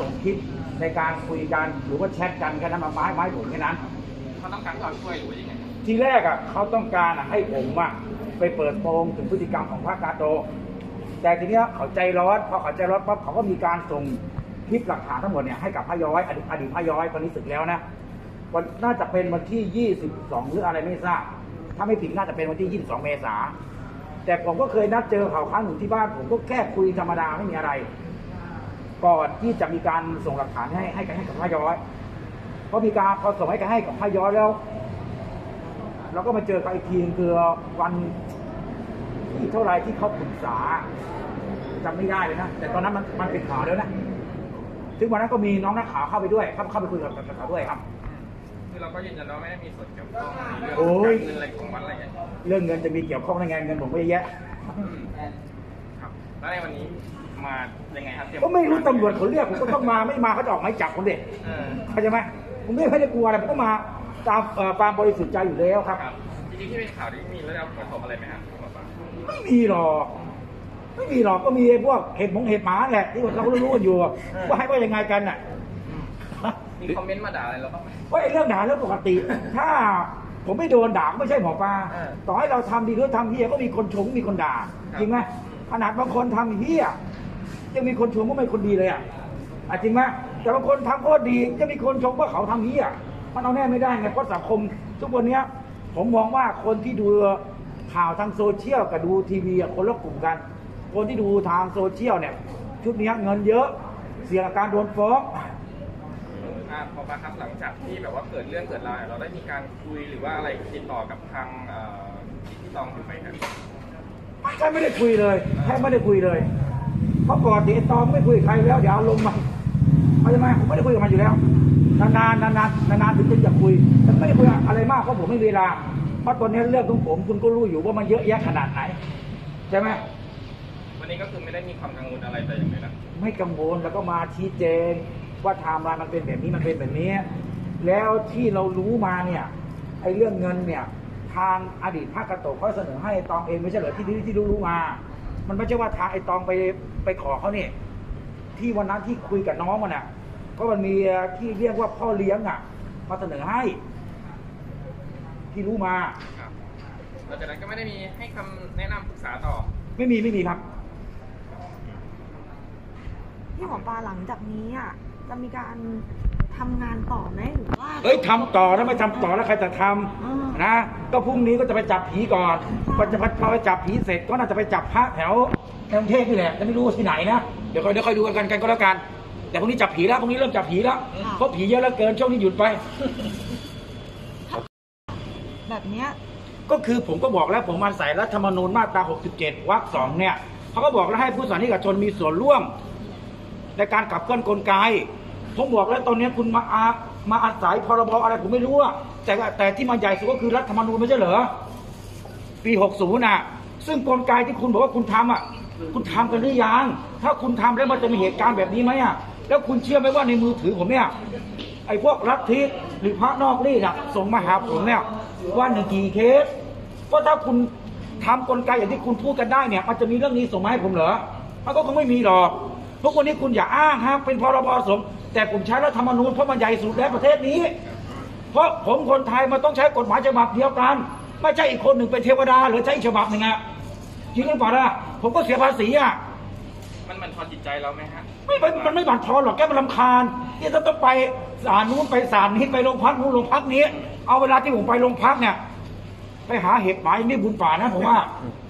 ส่งคลิปในการคุยกันหรือว่าแชทกันแค่นั้นมาไม้ผมแค่นั้นเขาต้องการความช่วยหรือว่ายังไงทีแรกเขาต้องการให้ผมไปเปิดโปงถึงพฤติกรรมของพระกาโตแต่ทีนี้เขาใจร้อนพอเขาใจร้อนปั๊บเขาก็มีการส่งคลิปหลักฐานทั้งหมดเนี่ยให้กับพระย้อยอดีตพระย้อยตอนนี้ศึกแล้วนะวันน่าจะเป็นวันที่22หรืออะไรไม่ทราบถ้าไม่ผิดน่าจะเป็นวันที่22เมษายนแต่ผมก็เคยนัดเจอเขาครั้งหนึ่งที่บ้านผมก็แค่คุยธรรมดาไม่มีอะไรก่อนที่จะมีการส่งหลักฐานให้กับพระย้อยพอส่งให้กับพระย้อยแล้วเราก็มาเจอกันอีกทีคือวันที่เท่าไรที่เขาปรึกษาจำไม่ได้เลยนะแต่ตอนนั้นมันเป็นข่าวแล้วนะถึงวันนั้นก็มีน้องนักข่าวเข้าไปด้วยเข้าไปคุยกับเขาด้วยครับคือเราก็ยืนยันว่าไม่ได้มีส่วนเกี่ยวข้องในเรื่องเงินอะไรของวัดอะไรอย่างเงี้ยเรื่องเงินจะมีเกี่ยวข้องได้ไงเงินผมไม่เยอะครับแล้วในวันนี้มายังไงครับก็ไม่รู้ตำรวจเขาเรียกผมก็ต้องมาไม่มาเขาจะออกหมายจับผมเด็กเข้าใจไหมผมไม่ได้กลัวอะไรผมก็มาตามความบริสุทธิ์ใจอยู่แล้วครับจริงๆที่เป็นข่าวนี้มีเรื่องผลกระทบอะไรไหมครับไม่มีหรอกก็มีพวกเห็ดหมาแหละที่เรารู้กันอยู่ว่าให้ว่ายังไงกันน่ะมีคอมเมนต์มาด่าอะไรเราบ้างไหมว่าเรื่องด่าเรื่องปกติถ้าผมไม่โดนด่าไม่ใช่หมอปลาต่อให้เราทำดีหรือทำเหี้ยก็มีคนชมมีคนด่าจริงไหมขนาดบางคนทำเหี้ยยังมีคนชมว่าไม่คนดีเลยจริงไหมแต่บางคนทำโคตรดีจะมีคนชมว่าเขาทำเหี้ยมันเอาแน่ไม่ได้ไงเพราะสังคมทุกวันนี้ผมมองว่าคนที่ดูข่าวทางโซเชียลกับดูทีวีคนละกลุ่มกันคนที่ดูทางโซเชียลเนี่ยชุดนี้เงินเยอะเสี่ยงการโดนฟ้องพอครับหลังจากที่แบบว่าเกิดเรื่องเกิดราวเราได้มีการคุยหรือว่าอะไรติดต่อกับทางพี่ตองอยู่ไหมครับไม่ได้คุยเลยไม่ได้คุยเลยเพราะก่อนที่ตองไม่คุยใครแล้วเดี๋ยวลงมาเข้าใจไหมผมไม่ได้คุยกับมันอยู่แล้วนานถึงจะคุยแต่ไม่ได้คุยอะไรมากเพราะผมไม่มีเวลาเพราะตอนนี้เรื่องของผมคุณก็รู้อยู่ว่ามันเยอะแยะขนาดไหนใช่ไหมวันนี้ก็คือไม่ได้มีความกังวลอะไรแต่อย่างใดนะไม่กังวลแล้วก็มาชี้แจงว่าไทม์ไลน์มันเป็นแบบนี้มันเป็นแบบนี้แล้วที่เรารู้มาเนี่ยไอ้เรื่องเงินเนี่ยทางอดีตพระกาโตเขาเสนอให้ตองเองไม่ใช่เหรอที่รู้มามันไม่ใช่ว่าทางไอ้ตองไปขอเขาเนี่ยที่วันนั้นที่คุยกับน้องมันก็มันมีที่เรียกว่าพ่อเลี้ยงมาเสนอให้ที่รู้มาหลังจากนั้นก็ไม่ได้มีให้คำแนะนำปรึกษาต่อไม่มีครับที่หมอปลาหลังจากนี้จะมีการทำงานต่อไหมหรือว่าทำต่อถ้าไม่ทำต่อแล้วใครจะทำนะก็พรุ่งนี้ก็จะไปจับผีก่อนพอไปจับผีเสร็จก็น่าจะไปจับพระแถวกรุงเทพนี่แหละจะไม่รู้ที่ไหนนะเดี๋ยวค่อยดูกันก็แล้วกันแต่พรุ่งนี้จับผีแล้วพรุ่งนี้เริ่มจับผีแล้วเพราะผีเยอะแล้วเกินช่วงนี้หยุดไปแบบเนี้ยก็คือผมก็บอกแล้วผมมาใส่รัฐธรรมนูญมาตรา67วรรค2เนี่ยเขาก็บอกแล้วให้ผู้สานิกชนมีส่วนร่วมในการขับเคลื่อนกลไกผมบอกแล้วตอนนี้คุณมาอาศัยพรบอะไรผมไม่รู้แต่ที่มันใหญ่สุดก็คือรัฐธรรมนูญไม่ใช่เหรอปี60ซึ่งกลไกที่คุณบอกว่าคุณทำคุณทำกันหรือยังถ้าคุณทำแล้วมันจะมีเหตุการณ์แบบนี้ไหมแล้วคุณเชื่อไหมว่าในมือถือผมเนี่ยไอ้พวกลัทธิหรือพระนอกรีดส่งมาหาผมเนี่ยว่า1กี่เคสก็ถ้าคุณทำกลไกอย่างที่คุณพูดกันได้เนี่ยมันจะมีเรื่องนี้ส่งมาให้ผมเหรอมันก็คงไม่มีหรอกพวกคนนี้คุณอย่าอ้างเป็นพรบสงฆ์แต่ผมใช้รัฐธรรมนูญเพราะมันใหญ่สุดในประเทศนี้เพราะผมคนไทยมันต้องใช้กฎหมายฉบับเดียวกันไม่ใช่อีกคนหนึ่งเป็นเทวดาหรือใช้อีกฉบับหนึ่งจริงหรือเปล่าผมก็เสียภาษีมันบั่นทอนจิตใจเราไหมฮะมันไม่บั่นทอนหรอกแค่มันรำคาญที่ต้องไปศาลนู้นไปศาลนี้ไปโรงพักนู้นโรงพักนี้เอาเวลาที่ผมไปโรงพักเนี่ยไปหาเห็บหมานี่บุญป่านะผมว่า